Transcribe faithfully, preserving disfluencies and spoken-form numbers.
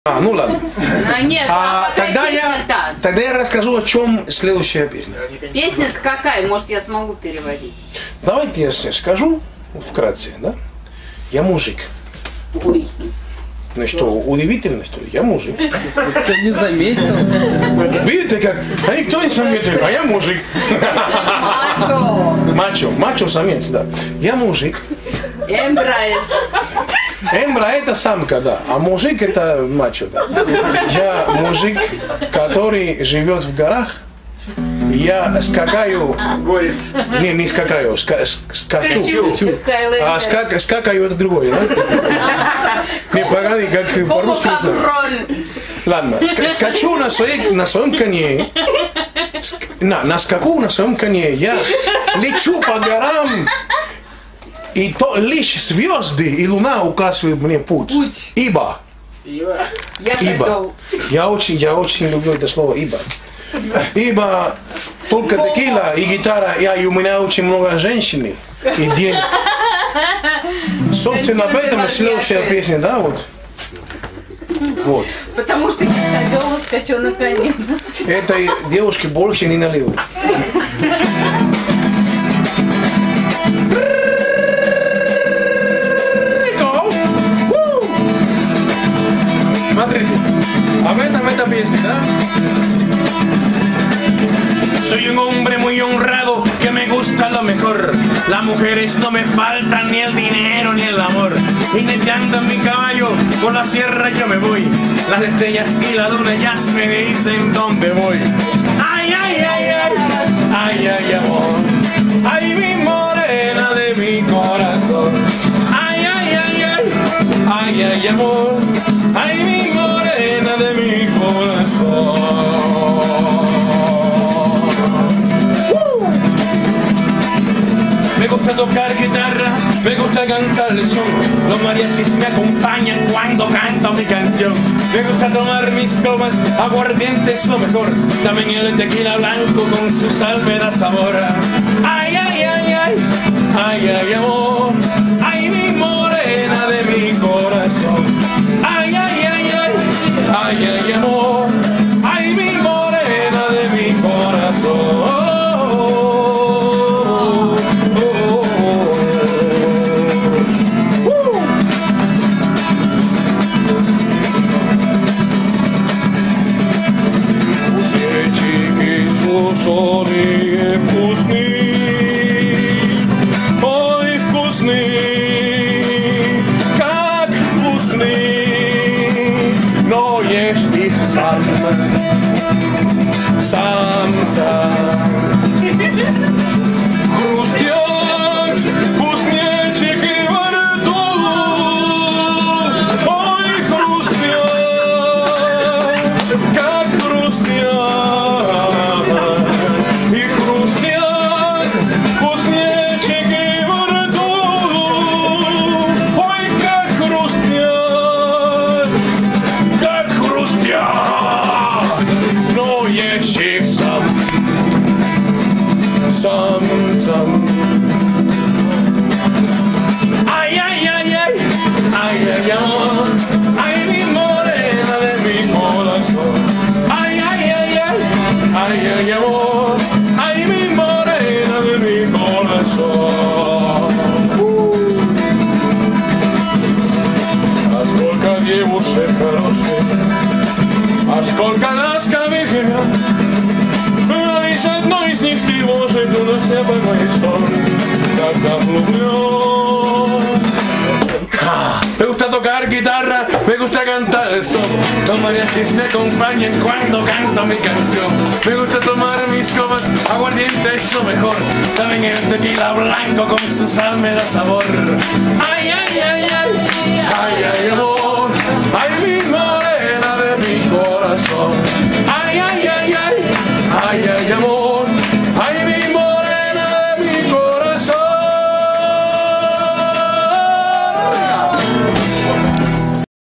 А, ну ладно. А, нет, А, а тогда, я, да. тогда я расскажу, о чем следующая песня. Песня-то какая? Может, я смогу переводить? Давайте я скажу вкратце, да? Я мужик. Ой. Ну что, удивительно, что ли? Я мужик. Ты не заметил? Видите, как? А никто не заметил, а я мужик. Мачо. Мачо, мачо самец, да. Я мужик. Эмбрайс. Эмбра это самка, да, а мужик это мачо, да. Я мужик, который живет в горах. Я скакаю. Горец. Не, не скакаю, ска, скачу. А скак, скакаю это другое, да? Не, погоди, как по-русски. Ладно, скачу на, своей, на своем коне. На, на скаку на своем коне. Я лечу по горам. И то лишь звезды и луна указывают мне путь. Путь. Ибо. Я Ибо. хотел. Я очень, я очень люблю это слово ибо. Ибо только текила и гитара, я, и у меня очень много женщин и денег. Собственно, об этом и следующая песня, да, вот. Вот. Потому что я хотел скачу на коне. Этой девушке больше не наливают. Смотrите, об этом эта песня, да? Soy un hombre muy honrado que me gusta lo mejor. Las mujeres no me faltan, ni el dinero ni el amor. Jineteando en mi caballo por la sierra yo me voy. Las estrellas y la luna ya me dicen dónde voy. Ay, ay, ay, ay, ay, ay, amor. Ay, mi morena de mi corazón. Ay, ay, ay, ay, ay, ay, amor. Ay, mi morena de mi corazón. Me gusta tocar guitarra, me gusta cantar el son. Los mariachis me acompañan cuando canto mi canción. Me gusta tomar mis copas, aguardiente es lo mejor. También el tequila blanco con su sal me da sabor. Ay, ay, ay, ay, ay, ay, amor. Ay, mi morena de mi corazón. Ay, ay, ay, ay, ay, ay, amor. Ay, mi morena de mi corazón. Слушали вкусный, ой, вкусный, как вкусный, но ешь их сам, сам, сам. Хрустят вкуснечики во рту, ой, хрустят, как хрустят. Сам, сам. Ay, ay, ay, ay, ay, ay, amor. Ay, mi morena de mi corazón. Ay, ay, ay, ay, ay, ay, amor. Ay, mi morena de mi corazón. Uh. A skолько девушек хороших, а сколько ласковых. Лишь одно из них тревожит, унося по моей сон, когда влюблен. Me gusta tocar guitarra, me gusta cantar el son. Los mariachis me acompañan cuando canto mi canción. Me gusta tomar mis copas, aguardiente es lo mejor. También el tequila blanco con su sal me da sabor. Ay, ay, ay, ay, ay, ay, amor. Ay, mi madre.